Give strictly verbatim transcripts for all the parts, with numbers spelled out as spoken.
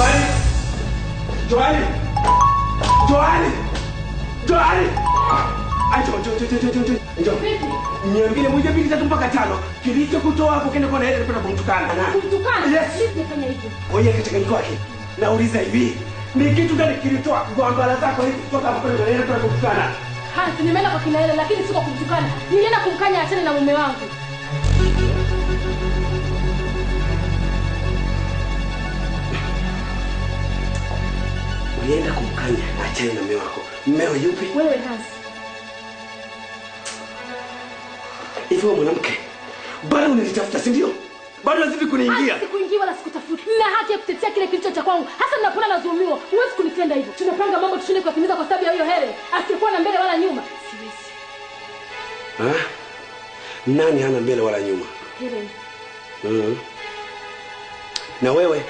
Joani! Joani! Joani! Joani! Acho, jo, jo, jo, jo, jo. Njoo. Niambie moja mbili tatu mpaka tano. Kilicho kutoa hapo kenda kwa na yeye anapenda kumtukana na. Kumtukana? Yes. Sisi nifanya hivyo. Oye katika kwake. Nauliza hivi. Ni kitu gani kilitoa kuambala zako hivi kutoka hapo kwenda na yeye anapenda kumtukana? Hans, nimeenda kwa kina yeye lakini siko kumtukana. Nilienda kumkanya achane na mume wangu. Ulienda kumkanya achane na mume wako. Mmeo yupi? Wewe Hans. Hivyo mwanamke. Bado unanitafuta si ndio? Bado lazima kuniingia. Sikuingia wala sikutafuta. Nina haki ya kutetea kile kilicho cha kwangu. Hasa ninapona nadhulumiwa. Huwezi kunitenda hivyo. Tunapanga mambo tushinde kuyatimiza kwa sababu ya hiyo Helen. Asiyekuwa na mbele wala nyuma. Siwezi. Ah? Nani hana mbele wala nyuma? Helen. Mhm. Na wewe?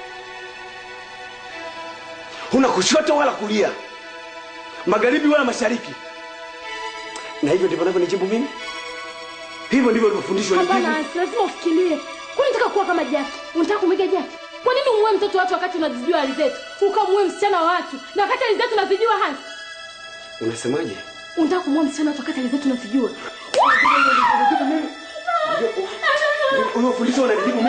Huna kushoto wala kulia. Magharibi wala mashariki. Na hivyo ndivyo unavyonijibu mimi? Hivyo ndivyo ulivyofundishwa ni Hapana, lazima ufikirie. Kwa nini unataka kuwa kama Jackie? Unataka kumwiga Jackie? Kwa nini umuue mtoto wa watu wakati unazijua hali zetu? Ukamuue msichana wa watu na wakati hali zetu unazijua Hans? Unasemaje? Unataka kumuua msichana wa watu wakati hali zetu unazijua? Unafundishwa unanijibu